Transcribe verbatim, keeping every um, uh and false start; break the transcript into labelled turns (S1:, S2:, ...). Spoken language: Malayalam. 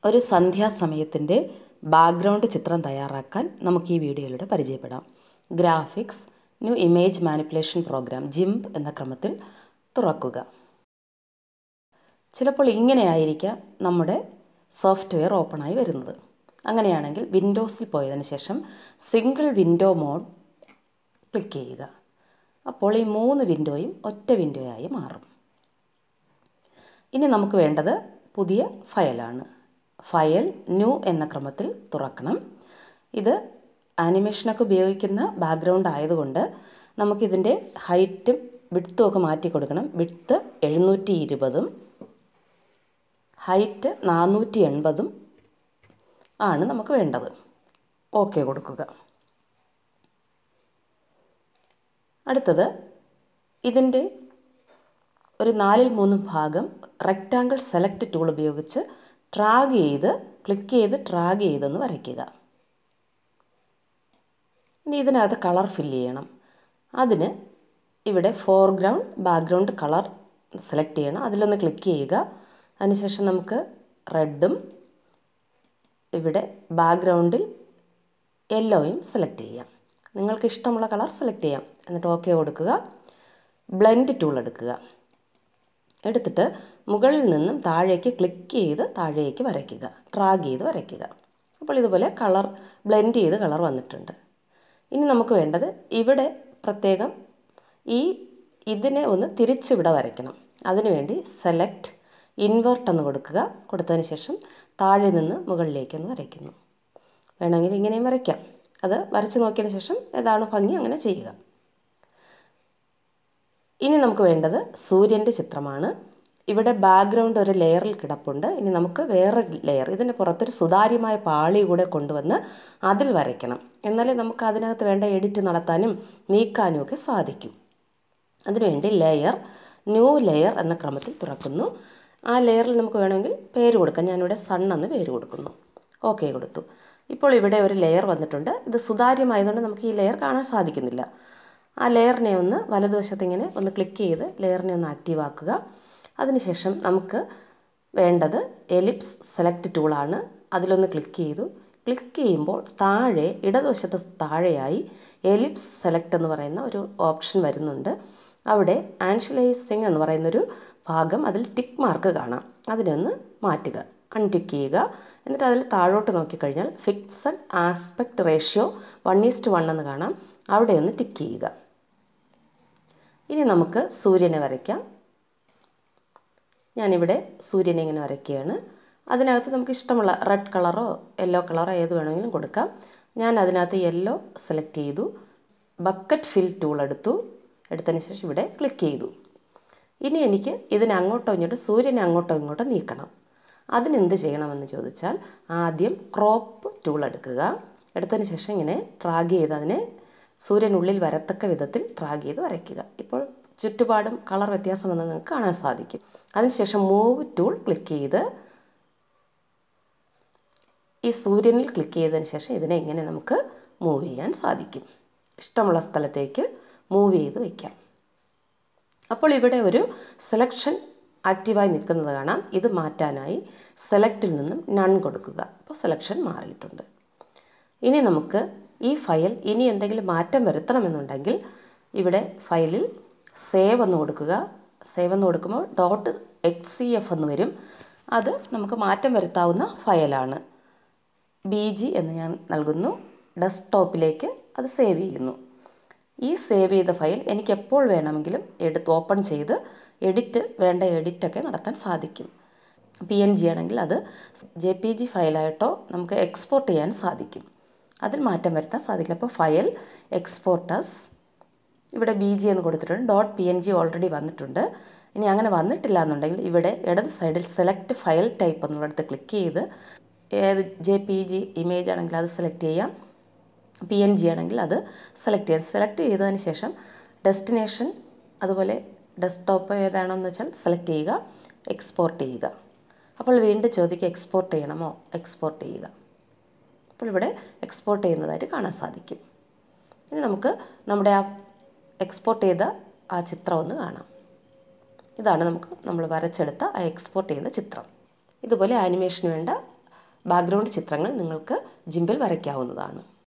S1: ഒരു സന്ധ്യാസമയത്തിൻ്റെ ബാക്ക്ഗ്രൗണ്ട് ചിത്രം തയ്യാറാക്കാൻ നമുക്ക് ഈ വീഡിയോയിലൂടെ പരിചയപ്പെടാം. Graphics, GNU image manipulation program GIMP എന്ന ക്രമത്തിൽ തുറക്കുക. ചിലപ്പോൾ ഇങ്ങനെയായിരിക്കാം നമ്മുടെ സോഫ്റ്റ്വെയർ ഓപ്പണായി വരുന്നത്. അങ്ങനെയാണെങ്കിൽ വിൻഡോസിൽ പോയതിന് ശേഷം സിംഗിൾ വിൻഡോ മോഡ് ക്ലിക്ക് ചെയ്യുക. അപ്പോൾ ഈ മൂന്ന് വിൻഡോയും ഒറ്റ വിൻഡോയായി മാറും. ഇനി നമുക്ക് വേണ്ടത് പുതിയ ഫയലാണ്. ഫയൽ ന്യൂ എന്ന ക്രമത്തിൽ തുറക്കണം. ഇത് ആനിമേഷനൊക്കെ ഉപയോഗിക്കുന്ന ബാക്ക്ഗ്രൗണ്ട് ആയതുകൊണ്ട് നമുക്കിതിൻ്റെ ഹൈറ്റും വിഡ്ത്തും ഒക്കെ മാറ്റി കൊടുക്കണം. വിഡ്ത്ത് എഴുന്നൂറ്റി ഇരുപതും ഹൈറ്റ് നാനൂറ്റി എൺപതും ആണ് നമുക്ക് വേണ്ടത്. ഓക്കെ കൊടുക്കുക. അടുത്തത് ഇതിൻ്റെ ഒരു നാലിൽ മൂന്ന് ഭാഗം റെക്റ്റാങ്കിൾ സെലക്ട് ടൂൾ ഉപയോഗിച്ച് ഡ്രാഗ് ചെയ്ത് ക്ലിക്ക് ചെയ്ത് ഡ്രാഗ് ചെയ്തൊന്ന് വരയ്ക്കുക. ഇനി ഇതിനകത്ത് കളർ ഫില്ല് ചെയ്യണം. അതിന് ഇവിടെ ഫോർഗ്രൗണ്ട് ബാക്ക്ഗ്രൗണ്ട് കളർ സെലക്ട് ചെയ്യണം. അതിലൊന്ന് ക്ലിക്ക് ചെയ്യുക. അതിനുശേഷം നമുക്ക് റെഡും ഇവിടെ ബാക്ക്ഗ്രൗണ്ടിൽ യെല്ലോയും സെലക്ട് ചെയ്യാം. നിങ്ങൾക്ക് ഇഷ്ടമുള്ള കളർ സെലക്ട് ചെയ്യാം. എന്നിട്ട് ഓക്കെ കൊടുക്കുക. ബ്ലെൻഡ് ടൂൾ എടുക്കുക. എടുത്തിട്ട് മുകളിൽ നിന്നും താഴേക്ക് ക്ലിക്ക് ചെയ്ത് താഴേക്ക് വരയ്ക്കുക, ഡ്രാഗ് ചെയ്ത് വരയ്ക്കുക. അപ്പോൾ ഇതുപോലെ കളർ ബ്ലെൻഡ് ചെയ്ത് കളർ വന്നിട്ടുണ്ട്. ഇനി നമുക്ക് വേണ്ടത് ഇവിടെ പ്രത്യേകം ഈ ഇതിനെ ഒന്ന് തിരിച്ചിവിടെ വരയ്ക്കണം. അതിനുവേണ്ടി സെലക്ട് ഇൻവെർട്ട് എന്ന് കൊടുക്കുക. കൊടുത്തതിന് ശേഷം താഴെ നിന്ന് മുകളിലേക്കൊന്ന് വരയ്ക്കുന്നു. വേണമെങ്കിൽ ഇങ്ങനെയും വരയ്ക്കാം. അത് വരച്ച് നോക്കിയതിന് ശേഷം ഏതാണ് ഭംഗി അങ്ങനെ ചെയ്യുക. ഇനി നമുക്ക് വേണ്ടത് സൂര്യൻ്റെ ചിത്രമാണ്. ഇവിടെ ബാക്ക്ഗ്രൗണ്ട് ഒരു ലെയറിൽ കിടപ്പുണ്ട്. ഇനി നമുക്ക് വേറൊരു ലെയർ, ഇതിന് പുറത്തൊരു സുതാര്യമായ പാളി കൂടെ കൊണ്ടുവന്ന് അതിൽ വരയ്ക്കണം. എന്നാലേ നമുക്ക് അതിനകത്ത് വേണ്ട എഡിറ്റ് നടത്താനും നീക്കാനും ഒക്കെ സാധിക്കും. അതിനുവേണ്ടി ലെയർ ന്യൂ ലെയർ എന്ന ക്രമത്തിൽ തുറക്കുന്നു. ആ ലെയറിൽ നമുക്ക് വേണമെങ്കിൽ പേര് കൊടുക്കാം. ഞാനിവിടെ സൺ എന്ന് പേര് കൊടുക്കുന്നു. ഓക്കെ കൊടുത്തു. ഇപ്പോൾ ഇവിടെ ഒരു ലെയർ വന്നിട്ടുണ്ട്. ഇത് സുതാര്യമായതുകൊണ്ട് നമുക്ക് ഈ ലെയർ കാണാൻ സാധിക്കുന്നില്ല. ആ ലെയറിനെ ഒന്ന് വലതുവശത്ത് ഇങ്ങനെ ഒന്ന് ക്ലിക്ക് ചെയ്ത് ലെയറിനെ ഒന്ന് ആക്റ്റീവ് ആക്കുക. അതിനുശേഷം നമുക്ക് വേണ്ടത് എലിപ്സ് സെലക്ട് ടൂളാണ്. അതിലൊന്ന് ക്ലിക്ക് ചെയ്തു. ക്ലിക്ക് ചെയ്യുമ്പോൾ താഴെ ഇടതുവശത്ത് താഴെയായി എലിപ്സ് സെലക്ട് എന്ന് പറയുന്ന ഒരു ഓപ്ഷൻ വരുന്നുണ്ട്. അവിടെ ആൻഷ്യലൈസിങ് എന്ന് പറയുന്നൊരു ഭാഗം, അതിൽ ടിക്ക് മാർക്ക് കാണാം. അതിനൊന്ന് മാറ്റുക, അൺടിക്ക് ചെയ്യുക. എന്നിട്ട് അതിൽ താഴോട്ട് നോക്കിക്കഴിഞ്ഞാൽ fixed aspect ratio one east one എന്ന് കാണാം. അവിടെ ഒന്ന് ടിക്ക് ചെയ്യുക. ഇനി നമുക്ക് സൂര്യനെ വരയ്ക്കാം. ഞാനിവിടെ സൂര്യനെ ഇങ്ങനെ വരയ്ക്കുകയാണ്. അതിനകത്ത് നമുക്ക് ഇഷ്ടമുള്ള റെഡ് കളറോ യെല്ലോ കളറോ ഏത് വേണമെങ്കിലും കൊടുക്കാം. ഞാൻ അതിനകത്ത് യെല്ലോ സെലക്ട് ചെയ്തു. ബക്കറ്റ് ഫിൽ ടൂൾ എടുത്തു. എടുത്തതിന് ശേഷം ഇവിടെ ക്ലിക്ക് ചെയ്തു. ഇനി എനിക്ക് ഇതിനെ അങ്ങോട്ടോ ഇങ്ങോട്ടോ സൂര്യനെ അങ്ങോട്ടോ ഇങ്ങോട്ടോ നീക്കണം. അതിനെന്ത് ചെയ്യണമെന്ന് ചോദിച്ചാൽ ആദ്യം ക്രോപ്പ് ടൂൾ എടുക്കുക. എടുത്തതിന് ശേഷം ഇങ്ങനെ ഡ്രാഗ് ചെയ്ത് അതിനെ സൂര്യനുള്ളിൽ വരത്തക്ക വിധത്തിൽ ഡ്രാഗ് ചെയ്ത് വരയ്ക്കുക. ഇപ്പോൾ ചുറ്റുപാടും കളർ വ്യത്യാസം വന്ന് നിങ്ങൾക്ക് കാണാൻ സാധിക്കും. അതിനുശേഷം മൂവ് ടൂൾ ക്ലിക്ക് ചെയ്ത് ഈ സൂര്യനിൽ ക്ലിക്ക് ചെയ്തതിന് ശേഷം ഇതിനെ ഇങ്ങനെ നമുക്ക് മൂവ് ചെയ്യാൻ സാധിക്കും. ഇഷ്ടമുള്ള സ്ഥലത്തേക്ക് മൂവ് ചെയ്ത് വയ്ക്കാം. അപ്പോൾ ഇവിടെ ഒരു സെലക്ഷൻ ആക്റ്റീവായി നിൽക്കുന്നത് കാണാം. ഇത് മാറ്റാനായി സെലക്റ്റിൽ നിന്നും നൺ കൊടുക്കുക. അപ്പോൾ സെലക്ഷൻ മാറിയിട്ടുണ്ട്. ഇനി നമുക്ക് ഈ ഫയൽ ഇനി എന്തെങ്കിലും മാറ്റം വരുത്തണമെന്നുണ്ടെങ്കിൽ ഇവിടെ ഫയലിൽ സേവ് എന്ന് കൊടുക്കുക. സേവ് എന്ന് കൊടുക്കുമ്പോൾ ഡോട്ട് എക്സ് സി എഫ് എന്ന് വരും. അത് നമുക്ക് മാറ്റം വരുത്താവുന്ന ഫയലാണ്. ബി ജി എന്ന് ഞാൻ നൽകുന്നു. ഡെസ്ക്ടോപ്പിലേക്ക് അത് സേവ് ചെയ്യുന്നു. ഈ സേവ് ചെയ്ത ഫയൽ എനിക്ക് എപ്പോൾ വേണമെങ്കിലും എടുത്ത് ഓപ്പൺ ചെയ്ത് എഡിറ്റ് വേണ്ട എഡിറ്റൊക്കെ നടത്താൻ സാധിക്കും. പി എൻ ജി ആണെങ്കിൽ അത് ജെ പി ജി ഫയലായിട്ടോ നമുക്ക് എക്സ്പോർട്ട് ചെയ്യാൻ സാധിക്കും. അതിൽ മാറ്റം വരുത്താൻ സാധിക്കില്ല. അപ്പോൾ ഫയൽ എക്സ്പോർട്ടസ് ഇവിടെ ബി ജി എന്ന് കൊടുത്തിട്ടുണ്ട്. Dot P N G already വന്നിട്ടുണ്ട്. ഇനി അങ്ങനെ വന്നിട്ടില്ല എന്നുണ്ടെങ്കിൽ ഇവിടെ ഇടത് സൈഡിൽ സെലക്ട് ഫയൽ ടൈപ്പ് എന്നുള്ളിടത്ത് ക്ലിക്ക് ചെയ്ത് ഏത് ജെ പി ജി ഇമേജ് ആണെങ്കിൽ അത് സെലക്ട് ചെയ്യാം. പി എൻ ജി ആണെങ്കിൽ അത് സെലക്ട് ചെയ്യാം. സെലക്ട് ചെയ്തതിന് ശേഷം ഡെസ്റ്റിനേഷൻ അതുപോലെ ഡെസ്ക്ടോപ്പ് ഏതാണെന്ന് വെച്ചാൽ സെലക്ട് ചെയ്യുക, എക്സ്പോർട്ട് ചെയ്യുക. അപ്പോൾ വീണ്ടും ചോദിക്കുക എക്സ്പോർട്ട് ചെയ്യണമോ? എക്സ്പോർട്ട് ചെയ്യുക. അപ്പോൾ ഇവിടെ എക്സ്പോർട്ട് ചെയ്യുന്നതായിട്ട് കാണാൻ സാധിക്കും. ഇനി നമുക്ക് നമ്മുടെ ആ എക്സ്പോർട്ട് ചെയ്ത ആ ചിത്രം ഒന്ന് കാണാം. ഇതാണ് നമുക്ക് നമ്മൾ വരച്ചെടുത്ത ആ എക്സ്പോർട്ട് ചെയ്യുന്ന ചിത്രം. ഇതുപോലെ ആനിമേഷന് വേണ്ട ബാക്ക്ഗ്രൗണ്ട് ചിത്രങ്ങൾ നിങ്ങൾക്ക് ജിംബിൽ വരയ്ക്കാവുന്നതാണ്.